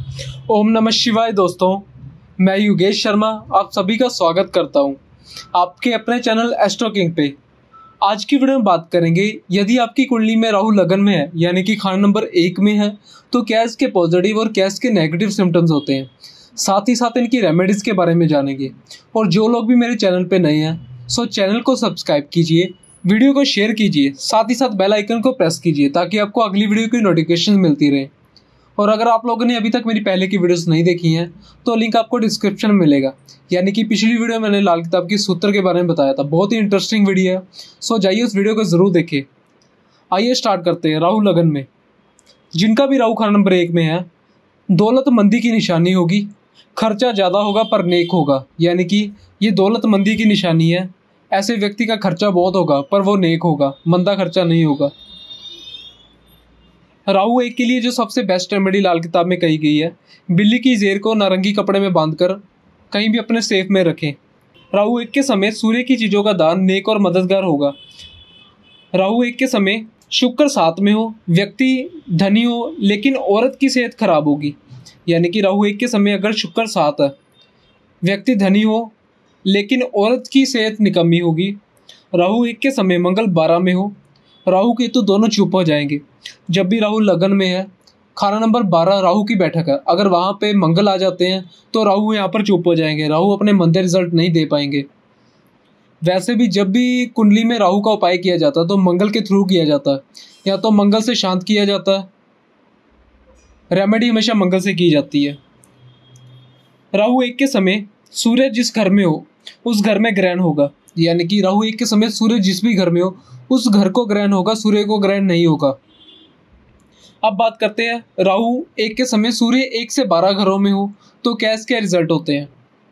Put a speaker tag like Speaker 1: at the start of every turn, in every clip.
Speaker 1: ओम नमः शिवाय दोस्तों, मैं योगेश शर्मा आप सभी का स्वागत करता हूं आपके अपने चैनल एस्ट्रो किंग पे। आज की वीडियो में बात करेंगे, यदि आपकी कुंडली में राहु लगन में है यानी कि खाना नंबर 1 में है तो क्या इसके पॉजिटिव और क्या इसके नेगेटिव सिम्टम्स होते हैं। साथ ही साथ इनकी रेमेडीज़ के बारे में जानेंगे। और जो लोग भी मेरे चैनल पर नए हैं सो चैनल को सब्सक्राइब कीजिए, वीडियो को शेयर कीजिए, साथ ही साथ बेल आइकन को प्रेस कीजिए ताकि आपको अगली वीडियो की नोटिफिकेशन मिलती रहे। और अगर आप लोगों ने अभी तक मेरी पहले की वीडियोस नहीं देखी हैं तो लिंक आपको डिस्क्रिप्शन में मिलेगा। यानी कि पिछली वीडियो मैंने लाल किताब की सूत्र के बारे में बताया था, बहुत ही इंटरेस्टिंग वीडियो है। सो जाइए उस वीडियो को ज़रूर देखिए। आइए स्टार्ट करते हैं। राहु लगन में जिनका भी राहु खाना नंबर 1 में है, दौलतमंदी की निशानी होगी। खर्चा ज़्यादा होगा पर नेक होगा, यानी कि ये दौलतमंदी की निशानी है। ऐसे व्यक्ति का खर्चा बहुत होगा पर वो नेक होगा, मंदा खर्चा नहीं होगा। राहु 1 के लिए जो सबसे बेस्ट रेमेडी लाल किताब में कही गई है, बिल्ली की ज़ेर को नारंगी कपड़े में बांधकर कहीं भी अपने सेफ में रखें। राहु 1 के समय सूर्य की चीज़ों का दान नेक और मददगार होगा। राहु 1 के समय शुक्र 7 में हो, व्यक्ति धनी हो लेकिन औरत की सेहत खराब होगी। यानी कि राहु 1 के समय अगर शुक्र 7 है, व्यक्ति धनी हो लेकिन औरत की सेहत निकम्मी होगी। राहु 1 के समय मंगल 12 में हो, राहु केतु दोनों चुप हो जाएंगे। जब भी राहु लगन में है, खाना नंबर 12 राहु की बैठक है, अगर वहाँ पे मंगल आ जाते हैं तो राहु यहाँ पर चुप हो जाएंगे, राहु अपने मंदे रिजल्ट नहीं दे पाएंगे। वैसे भी जब भी कुंडली में राहु का उपाय किया जाता है तो मंगल के थ्रू किया जाता है, या तो मंगल से शांत किया जाता है। रेमेडी हमेशा मंगल से की जाती है। राहु 1 के समय सूर्य जिस घर में हो उस घर में ग्रहण होगा। यानी कि राहु 1 के समय सूर्य जिस भी घर में हो उस घर को ग्रहण होगा, सूर्य को ग्रहण नहीं होगा। अब बात करते हैं राहु 1 के समय सूर्य 1 से 12 घरों में हो तो क्या इसके रिजल्ट होते हैं।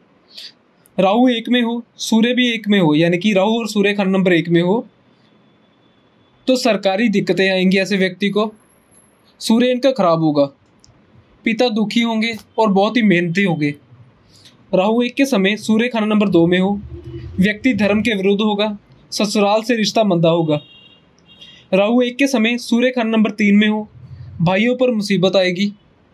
Speaker 1: राहु 1 में हो, सूर्य भी 1 में हो, यानी कि राहु और सूर्य खाना नंबर 1 में हो तो सरकारी दिक्कतें आएंगी ऐसे व्यक्ति को। सूर्य इनका खराब होगा, पिता दुखी होंगे और बहुत ही मेहनती होंगे। राहु 1 के समय सूर्य खाना नंबर 2 में हो, व्यक्ति धर्म के विरुद्ध होगा, ससुराल से रिश्ता मंदा होगा। राहु 1 के समय सूर्य खाना नंबर 3 में हो, भाइयों पर मुसीबत आएगी।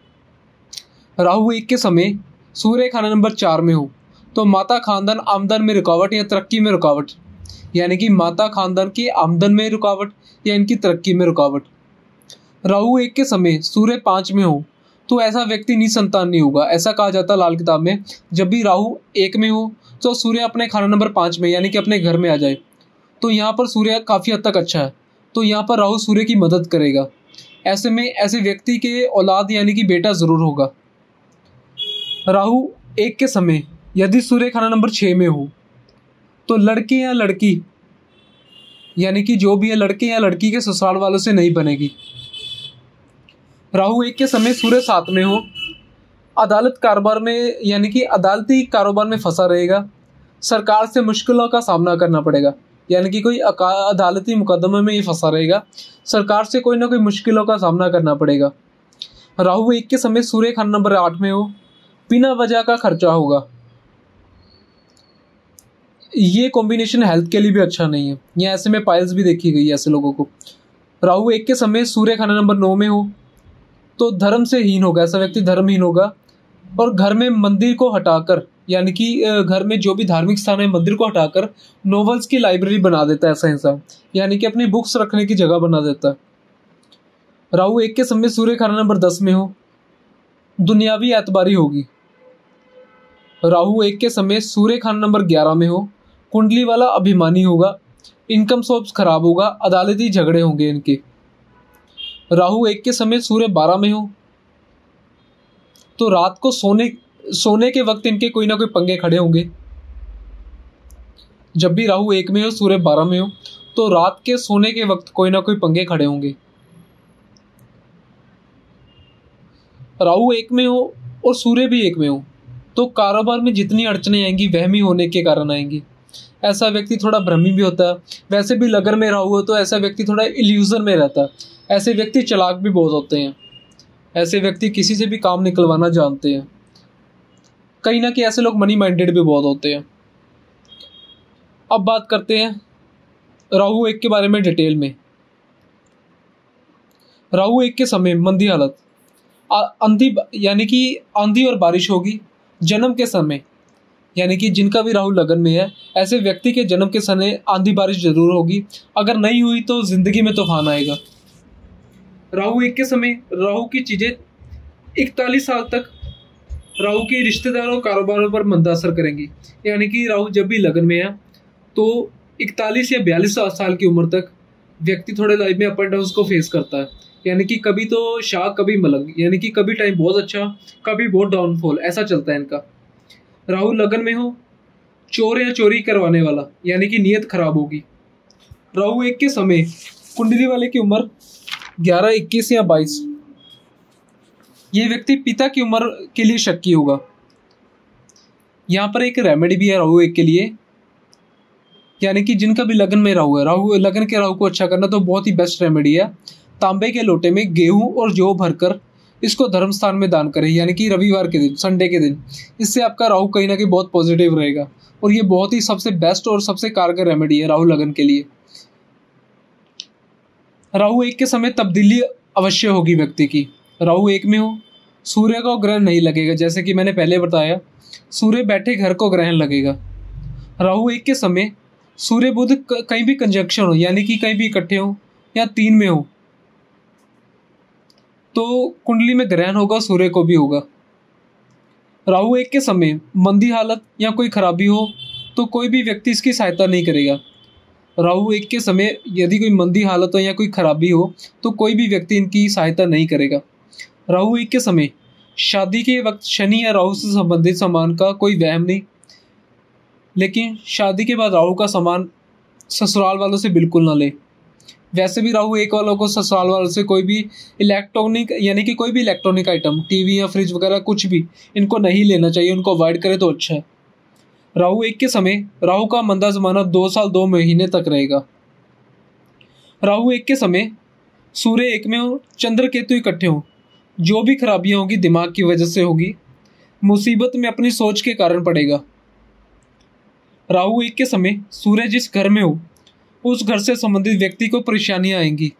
Speaker 1: राहु 1 के समय सूर्य खाना नंबर 4 में हो तो माता खानदान आमदन में रुकावट या तरक्की में रुकावट, यानी कि माता खानदान की आमदन में रुकावट या इनकी तरक्की में रुकावट। राहु 1 के समय सूर्य 5 में हो तो ऐसा व्यक्ति निसंतान नहीं होगा। ऐसा कहा जाता है लाल किताब में, जब भी राहु 1 में हो तो सूर्य अपने खाना नंबर 5 में यानी कि अपने घर में आ जाए तो यहाँ पर सूर्य काफ़ी हद तक अच्छा है, तो यहाँ पर राहु सूर्य की मदद करेगा। ऐसे में ऐसे व्यक्ति के औलाद यानी कि बेटा ज़रूर होगा। राहु 1 के समय यदि सूर्य खाना नंबर 6 में हो तो लड़के या लड़की, यानी कि जो भी है लड़के या लड़की के ससुराल वालों से नहीं बनेगी। राहु 1 के समय सूर्य 7 में हो, अदालत कारोबार में यानी कि अदालती कारोबार में फंसा रहेगा, सरकार से मुश्किलों का सामना करना पड़ेगा। यानी कि कोई अदालती मुकदमे में ये फंसा रहेगा, सरकार से कोई ना कोई मुश्किलों का सामना करना पड़ेगा। राहु 1 के समय सूर्य खाना नंबर 8 में हो, बिना वजह का खर्चा होगा। ये कॉम्बिनेशन हेल्थ के लिए भी अच्छा नहीं है, ये ऐसे में पाइल्स भी देखी गई है ऐसे लोगों को। राहु 1 के समय सूर्य खाना नंबर 9 में हो तो धर्म से हीन होगा, ऐसा व्यक्ति धर्महीन होगा। और घर में मंदिर को हटाकर, यानी कि घर में जो भी धार्मिक स्थान है मंदिर को हटाकर नॉवेल्स की लाइब्रेरी बना देता है ऐसा इंसान, यानी कि अपनी बुक्स रखने की जगह बना देता है। राहु 1 के समय सूर्य खाना नंबर 10 में हो, दुनियावी एतबारी होगी। राहु 1 के समय सूर्य खाना नंबर 11 में हो, कुंडली वाला अभिमानी होगा, इनकम सोर्स खराब होगा, अदालती झगड़े होंगे इनके। राहु 1 के समय सूर्य 12 में हो तो रात को सोने के वक्त इनके कोई ना कोई पंगे खड़े होंगे। जब भी राहु 1 में हो, सूर्य 12 में हो तो रात के सोने के वक्त कोई ना कोई पंगे खड़े होंगे। राहु 1 में हो और सूर्य भी 1 में हो तो कारोबार में जितनी अड़चने आएंगी वहमी होने के कारण आएंगी। ऐसा व्यक्ति थोड़ा भ्रमी भी होता है। वैसे भी लगन में राहु हो तो ऐसा व्यक्ति थोड़ा इल्यूजन में रहता है। ऐसे व्यक्ति चालाक भी बहुत होते हैं। ऐसे व्यक्ति किसी से भी काम निकलवाना जानते हैं। कहीं ना कहीं ऐसे लोग मनी माइंडेड भी बहुत होते हैं। अब बात करते हैं राहु 1 के बारे में डिटेल में। राहु 1 के समय मंदी हालत, आंधी यानी कि आंधी और बारिश होगी। जन्म के समय यानी कि जिनका भी राहु लगन में है, ऐसे व्यक्ति के जन्म के समय आंधी बारिश जरूर होगी। अगर नहीं हुई तो जिंदगी में तूफान आएगा। राहु 1 के समय राहु की चीजें 41 साल तक राहु के रिश्तेदारों और कारोबारों पर मंदा असर करेंगी। यानी कि राहु जब भी लगन में है तो 41 या 42 साल की उम्र तक व्यक्ति थोड़े लाइफ में अप एंड डाउन को फेस करता है। यानी कि कभी तो शाह कभी मलंग, यानी कि कभी टाइम बहुत अच्छा कभी बहुत डाउनफॉल, ऐसा चलता है इनका। राहु लगन में हो चोर या चोरी करवाने वाला, यानी कि नीयत खराब होगी। राहु 1 के समय कुंडली वाले की उम्र 11, 21 या 22। ये व्यक्ति पिता की उम्र के लिए शक्की होगा। यहाँ पर एक रेमेडी भी है राहु 1 के लिए, यानी कि जिनका भी लगन में राहु है, राहु लगन के राहु को अच्छा करना तो बहुत ही बेस्ट रेमेडी है। तांबे के लोटे में गेहूं और जौ भरकर इसको धर्म स्थान में दान करें, यानी कि रविवार के दिन, संडे के दिन। इससे आपका राहु कहीं ना कहीं बहुत पॉजिटिव रहेगा और ये बहुत ही सबसे बेस्ट और सबसे कारगर रेमेडी है राहु लगन के लिए। राहु 1 के समय तब्दीली अवश्य होगी व्यक्ति की। राहु 1 में हो सूर्य को ग्रहण नहीं लगेगा, जैसे कि मैंने पहले बताया सूर्य बैठे घर को ग्रहण लगेगा। राहु 1 के समय सूर्य बुध कहीं भी कंजंक्शन हो, यानी कि कहीं भी इकट्ठे हो या 3 में हो तो कुंडली में ग्रहण होगा, सूर्य को भी होगा। राहु 1 के समय मंदी हालत या कोई खराबी हो तो कोई भी व्यक्ति इसकी सहायता नहीं करेगा। राहु 1 के समय यदि कोई मंदी हालत हो या कोई खराबी हो तो कोई भी व्यक्ति इनकी सहायता नहीं करेगा। राहु 1 के समय शादी के वक्त शनि या राहु से संबंधित सामान का कोई वहम नहीं, लेकिन शादी के बाद राहु का सामान ससुराल वालों से बिल्कुल ना ले। वैसे भी राहु 1 वालों को ससुराल वालों से कोई भी इलेक्ट्रॉनिक, यानी कि कोई भी इलेक्ट्रॉनिक आइटम, टीवी या फ्रिज वगैरह कुछ भी इनको नहीं लेना चाहिए, उनको अवॉइड करें तो अच्छा है। राहु 1 के समय राहु का मंदा जमाना 2 साल 2 महीने तक रहेगा। राहु 1 के समय सूर्य 1 में हो, चंद्र केतु इकट्ठे हो, जो भी खराबियां होगी दिमाग की वजह से होगी, मुसीबत में अपनी सोच के कारण पड़ेगा। राहु 1 के समय सूर्य जिस घर में हो उस घर से संबंधित व्यक्ति को परेशानियां आएंगी।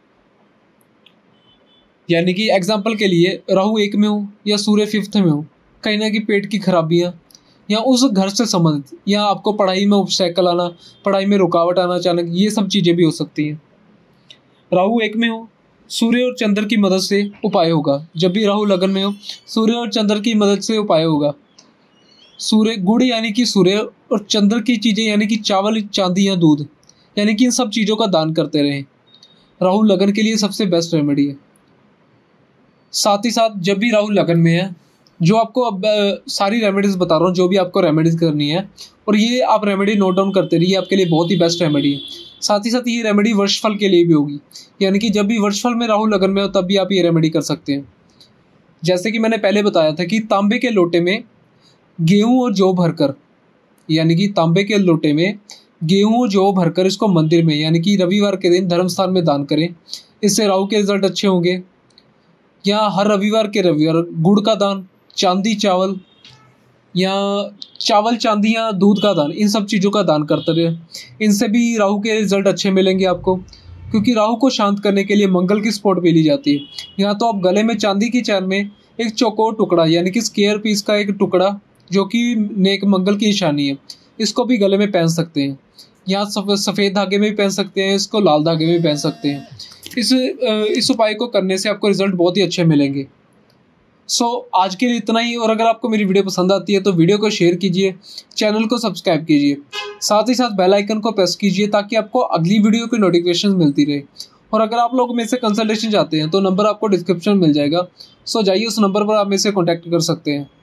Speaker 1: यानी कि एग्जाम्पल के लिए राहु 1 में हो या सूर्य 5th में हो, कहीं ना कहीं पेट की खराबियां या उस घर से संबंधित, या आपको पढ़ाई में ऑब्स्टेकल आना, पढ़ाई में रुकावट आना अचानक, ये सब चीजें भी हो सकती हैं। राहु 1 में हो सूर्य और चंद्र की मदद से उपाय होगा। जब भी राहु लगन में हो सूर्य और चंद्र की मदद से उपाय होगा। सूर्य गुड़ यानी कि सूर्य और चंद्र की चीजें, यानी कि चावल, चांदी या दूध, यानी कि इन सब चीजों का दान करते रहें। राहु लगन के लिए सबसे बेस्ट रेमेडी है। साथ ही साथ जब भी राहु लगन में है, जो आपको अब सारी रेमेडीज बता रहा हूँ, जो भी आपको रेमेडीज करनी है, और ये आप रेमेडी नोट डाउन करते रहिए, आपके लिए बहुत ही बेस्ट रेमेडी है। साथ ही साथ ये रेमेडी वर्षफल के लिए भी होगी, यानी कि जब भी वर्षफल में राहु लगन में हो तब भी आप ये रेमेडी कर सकते हैं। जैसे कि मैंने पहले बताया था कि तांबे के लोटे में गेहूं और जौ भरकर, यानी कि तांबे के लोटे में गेहूं और जौ भरकर इसको मंदिर में, यानी कि रविवार के दिन धर्म स्थान में दान करें। इससे राहु के रिजल्ट अच्छे होंगे। या हर रविवार के रविवार गुड़ का दान, चांदी चावल, या चावल चांदी या दूध का दान, इन सब चीज़ों का दान करते रहे। इनसे भी राहु के रिजल्ट अच्छे मिलेंगे आपको, क्योंकि राहु को शांत करने के लिए मंगल की सपोर्ट भी ली जाती है। या तो आप गले में चांदी की चैन में एक चौकोर टुकड़ा, यानी कि स्क्वायर पीस का एक टुकड़ा, जो कि नेक मंगल की निशानी है, इसको भी गले में पहन सकते हैं। या सफ़ेद धागे में भी पहन सकते हैं, इसको लाल धागे में भी पहन सकते हैं। इस उपाय को करने से आपको रिजल्ट बहुत ही अच्छे मिलेंगे। आज के लिए इतना ही। और अगर आपको मेरी वीडियो पसंद आती है तो वीडियो को शेयर कीजिए, चैनल को सब्सक्राइब कीजिए, साथ ही साथ बेल आइकन को प्रेस कीजिए ताकि आपको अगली वीडियो की नोटिफिकेशन मिलती रहे। और अगर आप लोग मेरे से कंसल्टेशन चाहते हैं तो नंबर आपको डिस्क्रिप्शन में मिल जाएगा। जाइए उस नंबर पर आप मेरे से कॉन्टैक्ट कर सकते हैं।